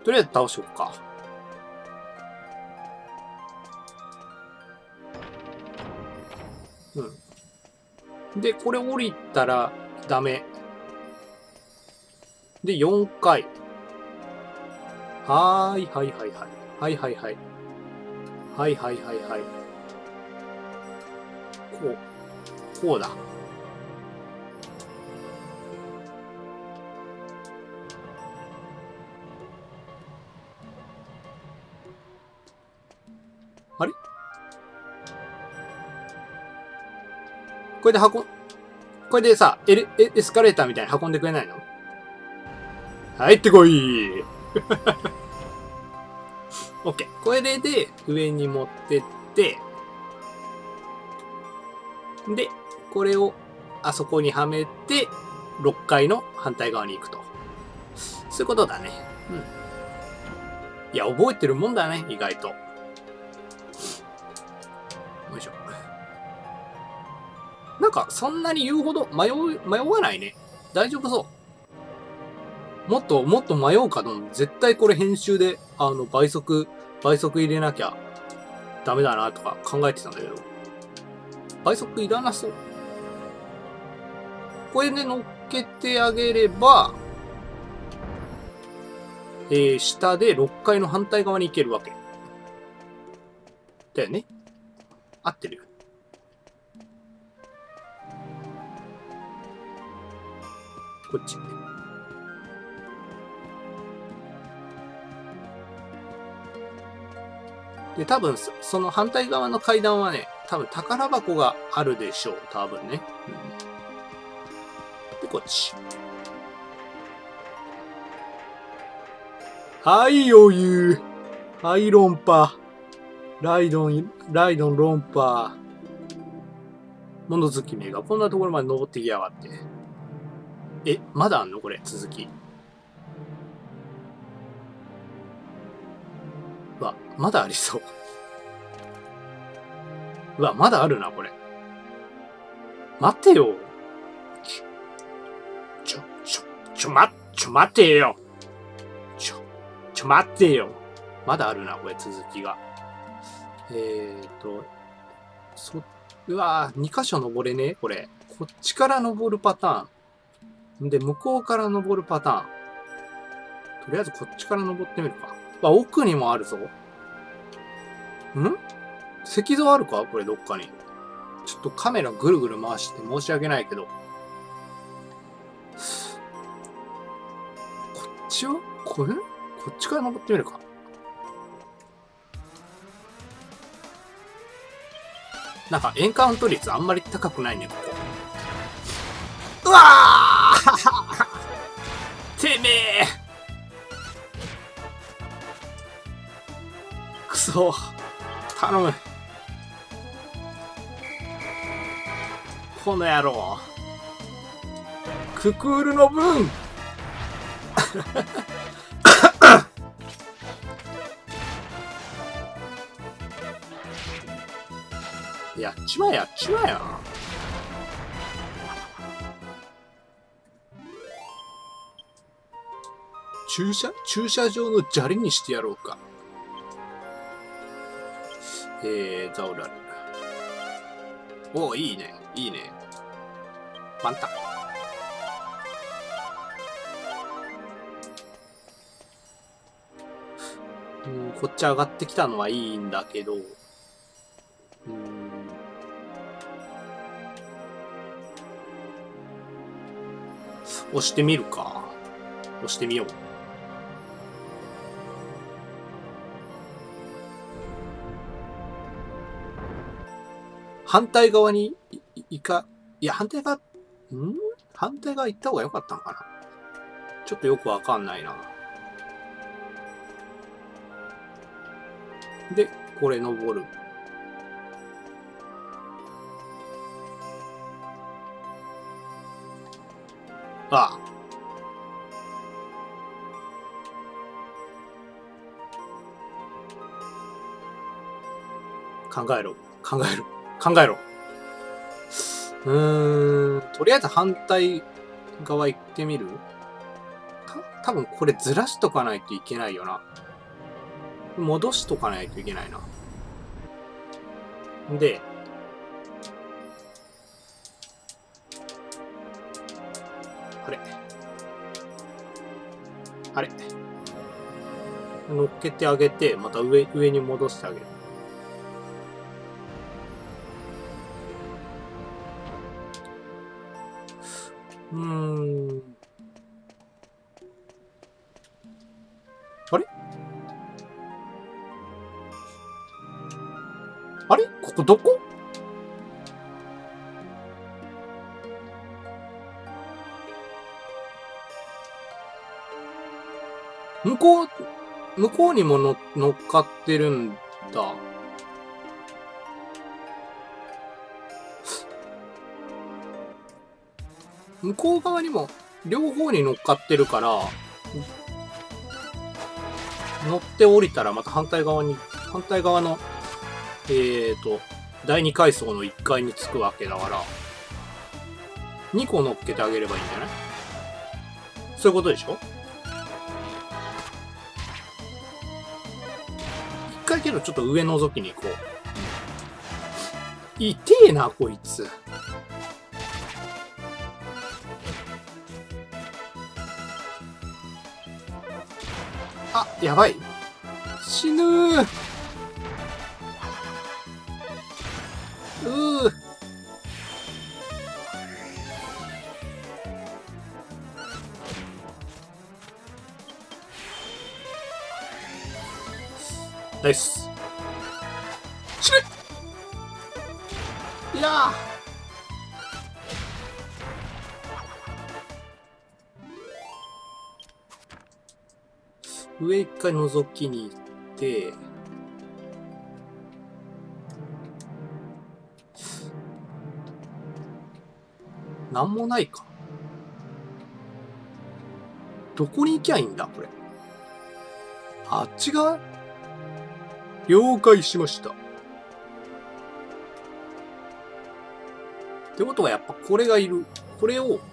とりあえず倒しようか。うん。で、これ降りたらダメ。で、4回。はい。はいはいはい。はいはいはい。はいはいはいはい。こうだ。あれこれでこれでさ、エスカレーターみたいに運んでくれないの？入ってこいオッケー。これで上に持ってって、で、これをあそこにはめて、6階の反対側に行くと。そういうことだね。うん。いや、覚えてるもんだね、意外と。よいしょ。なんか、そんなに言うほど迷わないね。大丈夫そう。もっと迷うかと思う。絶対これ編集で、倍速入れなきゃダメだなとか考えてたんだけど。倍速いらなそう。これで乗っけてあげれば、下で6階の反対側に行けるわけ。だよね？合ってるよ。こっち。で、多分、その反対側の階段はね、多分宝箱があるでしょう。多分ね。うん、で、こっち。はい、余裕。はい、論破。ライドン論破。物好きめがこんなところまで登ってきやがって。え、まだあんのこれ、続き。うわ、まだありそう。うわ、まだあるな、これ。待てよ。ちょ待てよ。待てよ。まだあるな、これ、続きが。うわぁ、2箇所登れねこれ。こっちから登るパターン。で、向こうから登るパターン。とりあえずこっちから登ってみるか。あ、奥にもあるぞ。ん？石像あるかこれどっかに。ちょっとカメラぐるぐる回して申し訳ないけど。こっちはこっちから登ってみるか。なんかエンカウント率あんまり高くないね、ここ。うわーてめえくそ頼むこの野郎ククールの分やっちまえよ。駐車場の砂利にしてやろうか。ザオラル。おお、いいね。満タン。こっち上がってきたのはいいんだけど、押してみるか。押してみよう。反対側にいや、反対側行った方が良かったのかな。ちょっとよくわかんないな。で、これ登る。ああ。考えろ。とりあえず反対側行ってみる？ 多分これずらしとかないといけないよな。戻しとかないといけないな。で、あれあれ乗っけてあげて、また上に戻してあげる。あれあれここどこ？向こうにも乗っかってるんだ。向こう側にも、両方に乗っかってるから、乗って降りたらまた反対側の、第2階層の1階に着くわけだから、2個乗っけてあげればいいんじゃない？そういうことでしょ？一回けどちょっと上覗きに行こう。痛えな、こいつ。あ、やばい。死ぬー。ナイス。死ね！いやー。上一回覗きに行って、なんもないか。どこに行きゃいいんだ、これ。あっち側？了解しました。ってことはやっぱこれがいる。これを、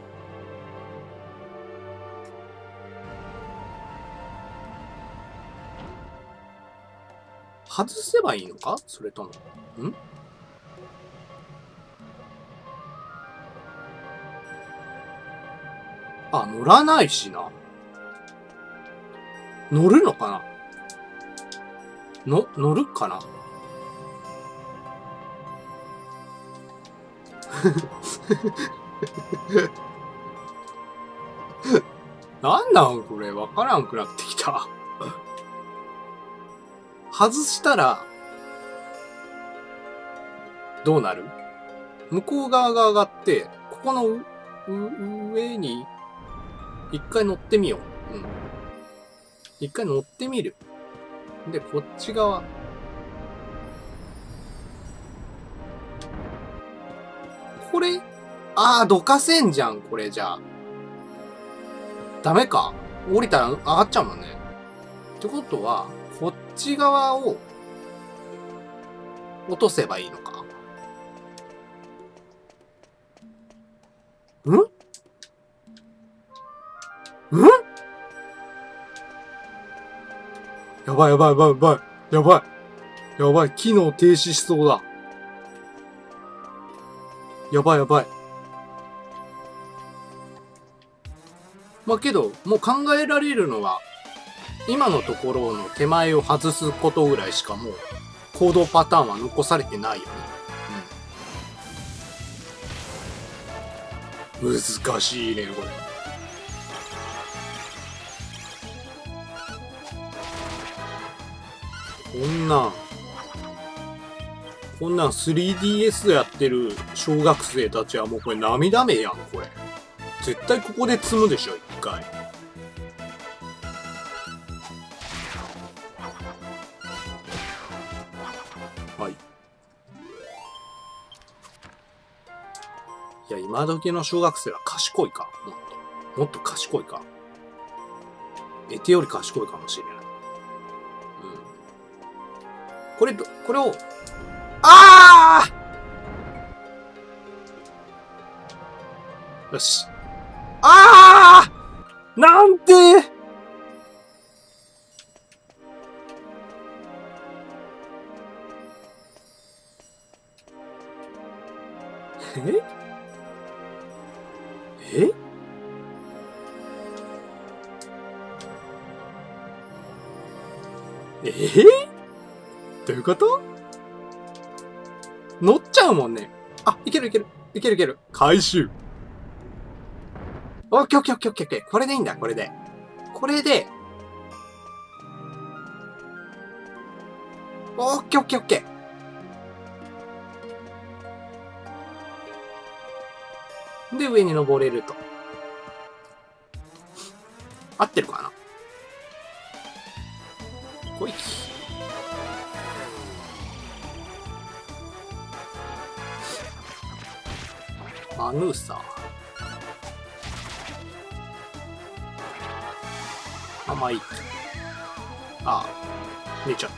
外せばいいのか？それとも。あ、乗らないしな。乗るのかな？乗るかな？なんなんこれ、わからんくなってきた。外したら、どうなる？向こう側が上がって、ここの上に、一回乗ってみよう。一回乗ってみる。で、こっち側。これ、どかせんじゃん、これじゃあ。ダメか。降りたら上がっちゃうもんね。ってことは、こっち側を落とせばいいのか。やばいやばいやばいやばい。やばい。やばい。機能停止しそうだ。やばいやばい。まあけど、もう考えられるのは、今のところの手前を外すことぐらいしかもう、行動パターンは残されてないよね。難しいね、これ。こんなん 3DS やってる小学生たちはもうこれ涙目やん、これ。絶対ここで積むでしょ、一回。はい。いや、今時の小学生は賢いか。もっと賢いか。得手より賢いかもしれない。これを、よし。 なんてええどういうこと？乗っちゃうもんね。あ、いけるいける。いけるいける。回収。オッケーオッケーオッケーオッケーオッケー。これでいいんだ、これで。これで。オッケーオッケーオッケー。で、上に登れると。合ってるかな？ほい。マヌーサー。あ、まあいい。ああ、寝ちゃった。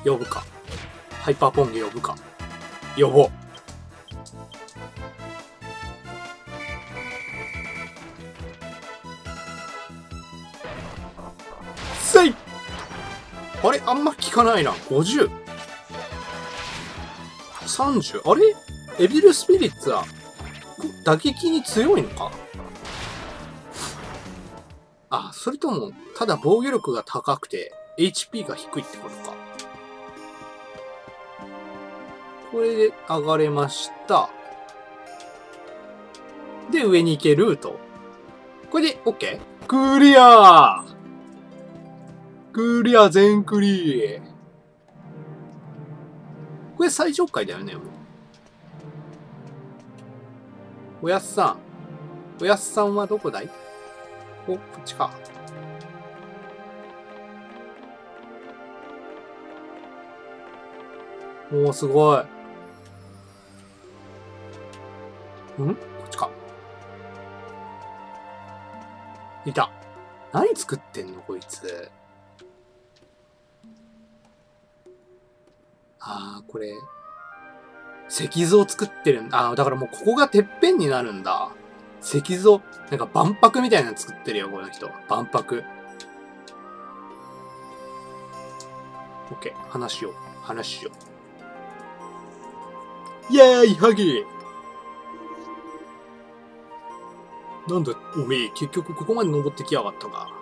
呼ぶか。ハイパーポンゲ呼ぶか。呼ぼう。せい！あれあんま効かないな。50。30。あれエビルスピリッツは打撃に強いのか？あ、それとも、ただ防御力が高くて HP が低いってことか。これで上がれました。で、上に行けると。これで OK？ クリア！クリア全クリー。これ最上階だよね。おやっさん。おやっさんはどこだい？お、こっちか。おー、すごい。こっちか。いた。何作ってんのこいつ。あー、これ。石像作ってるんだ。あー、だからもうここがてっぺんになるんだ。石像。なんか万博みたいなの作ってるよ、この人。万博。オッケー。話しよう。話しよう。イェーイハギなんだ、おめえ、結局ここまで登ってきやがったか。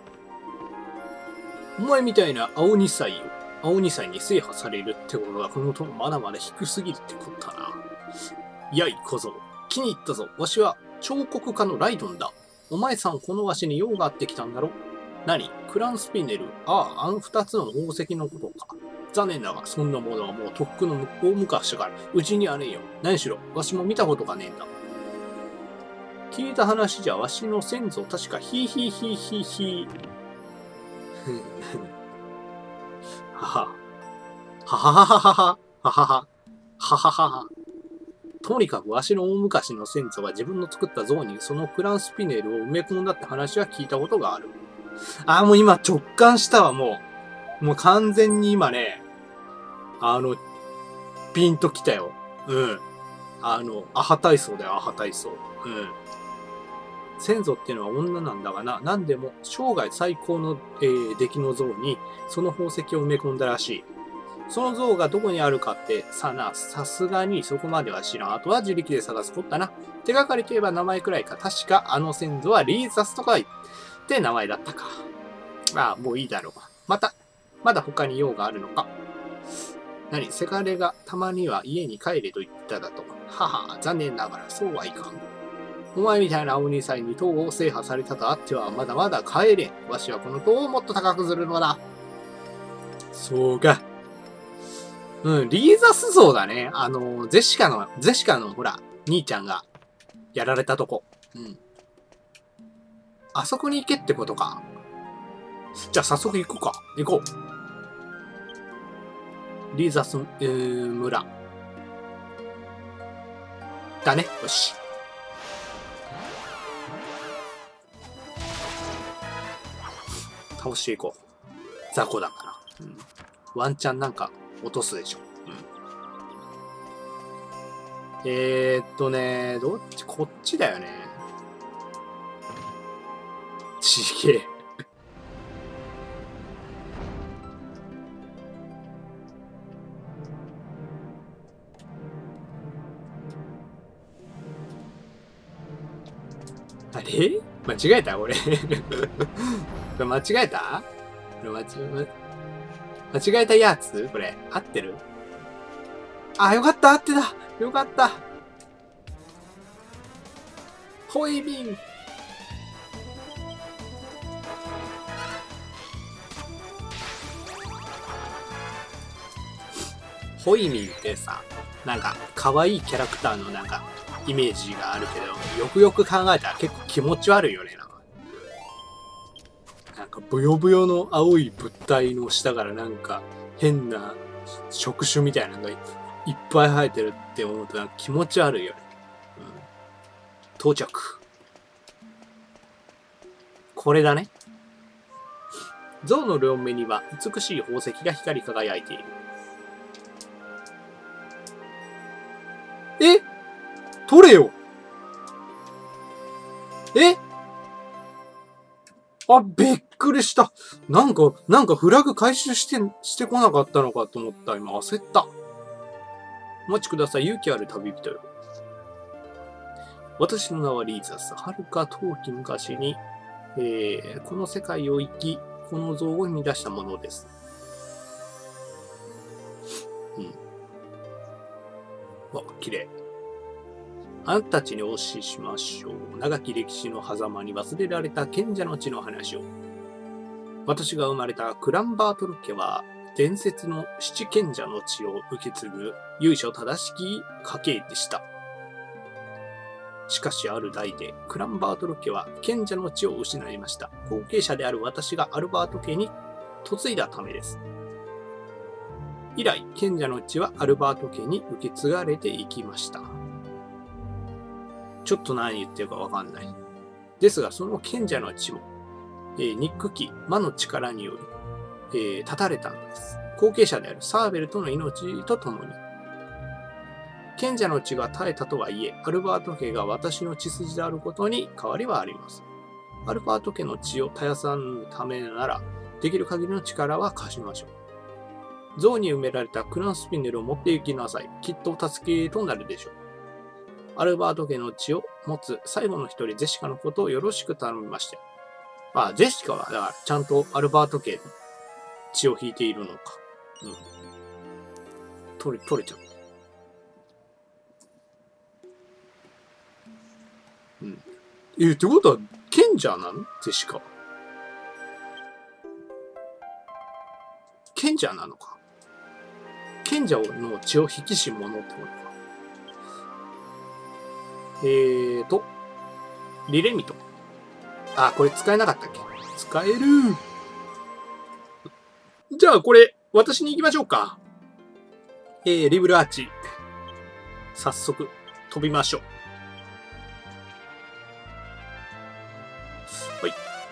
お前みたいな青2歳に制覇されるってことは、このとまだまだ低すぎるってことだな。やい、小僧。気に入ったぞ。わしは彫刻家のライドンだ。お前さん、このわしに用があってきたんだろ？何？クランスピネル。ああ、あの2つの宝石のことか。残念だが、そんなものはもうとっくの大昔から、うちにはねえよ。何しろ、わしも見たことがねえんだ。聞いた話じゃ、わしの先祖、確かヒーヒーヒーヒーヒー。はは。はははははは。ははは。はははは。とにかくわしの大昔の先祖が自分の作った像にそのクランスピネルを埋め込んだって話は聞いたことがある。あ、もう今直感したわ、もう。もう完全に今ね、ピンときたよ。うん。アハ体操だよ、アハ体操。うん。先祖っていうのは女なんだがな、何でも生涯最高の、出来の像にその宝石を埋め込んだらしい。その像がどこにあるかってさすがにそこまでは知らん。あとは自力で探すこったな。手がかりといえば名前くらいか。確かあの先祖はリーザスとかって名前だったか。ああ、もういいだろう。まだ他に用があるのか。何？せがれがたまには家に帰れと言っただと。はは、残念ながらそうはいかん。お前みたいな青2歳に塔を制覇されたとあってはまだまだ帰れん。わしはこの塔をもっと高くするのだ。そうか。うん、リーザス像だね。ゼシカのほら、兄ちゃんがやられたとこ。うん。あそこに行けってことか。じゃあ早速行くか。行こう。リーザス、村。だね。よし。倒していこう。雑魚だから。うん。ワンチャンなんか落とすでしょ。うん。どっち？こっちだよね。 ちげえ。あれ間違えた俺。これ間違えたこれ間違えたやつこれ。合ってる？あ、よかった合ってたよかったホイビンホイミンってさ、なんか可愛いキャラクターのなんかイメージがあるけど、よくよく考えたら結構気持ち悪いよね。なんかブヨブヨの青い物体の下からなんか変な触手みたいなのがいっぱい生えてるって思うとなんか気持ち悪いよね。到着。これだね。像の両目には美しい宝石が光り輝いている。え？取れよ！え？あ、びっくりした。なんかフラグ回収してこなかったのかと思った。今焦った。お待ちください。勇気ある旅人よ。私の名はリーザス。はるか遠き昔に、この世界を生き、この像を生み出したものです。わ、綺麗。あなたたちにお教えしましょう。長き歴史の狭間に忘れられた賢者の地の話を。私が生まれたクランバートル家は、伝説の七賢者の地を受け継ぐ由緒正しき家系でした。しかしある代で、クランバートル家は賢者の地を失いました。後継者である私がアルバート家に嫁いだためです。以来、賢者の地はアルバート家に受け継がれていきました。ちょっと何言ってるかわかんない。ですが、その賢者の地も、憎き魔の力により、断たれたのです。後継者であるサーベルとの命とともに。賢者の地が絶えたとはいえ、アルバート家が私の血筋であることに変わりはありません。アルバート家の血を絶やさぬためなら、できる限りの力は貸しましょう。像に埋められたクランスピネルを持って行きなさい。きっとお助けとなるでしょう。アルバート家の血を持つ最後の一人、ゼシカのことをよろしく頼みました。あ、ゼシカは、だから、ちゃんとアルバート家の血を引いているのか。取れちゃった。ってことは、賢者なのゼシカは。賢者なのか。賢者の血を引きし者ってことか。リレミト。あ、これ使えなかったっけ？使える。じゃあこれ、私に行きましょうか。リブルアーチ。早速、飛びましょう。はい。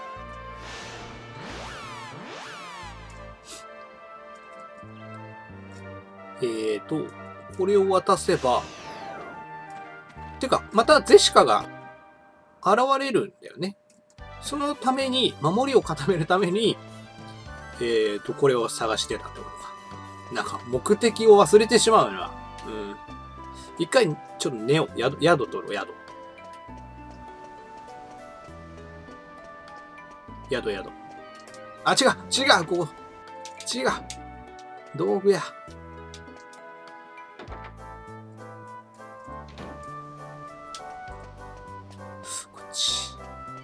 これを渡せば、てか、またゼシカが現れるんだよね。そのために、守りを固めるために、これを探してたってことか。なんか、目的を忘れてしまうな。一回、ちょっと寝よう。宿取ろう、宿。あ、違う、ここ。違う。道具や。こっち。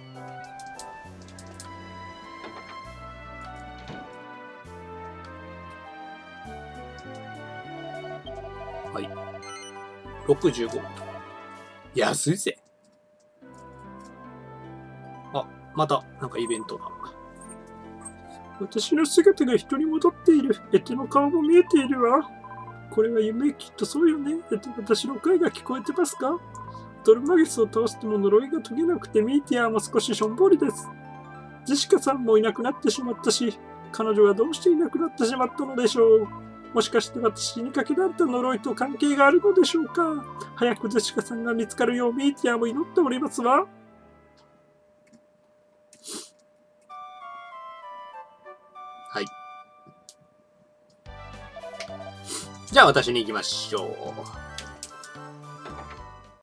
はい。65。安いぜ。あ、また、なんかイベントが。 私の姿が人に戻っている。の顔も見えているわ。これは夢、きっとそうよね。私の声が聞こえてますか？ドルマゲスを倒しても呪いが解けなくてミーティアも少ししょんぼりです。ジェシカさんもいなくなってしまったし、彼女はどうしていなくなってしまったのでしょう。もしかして私にかけられた呪いと関係があるのでしょうか。早くジェシカさんが見つかるようミーティアも祈っておりますわ。 じゃあ私に行きましょう。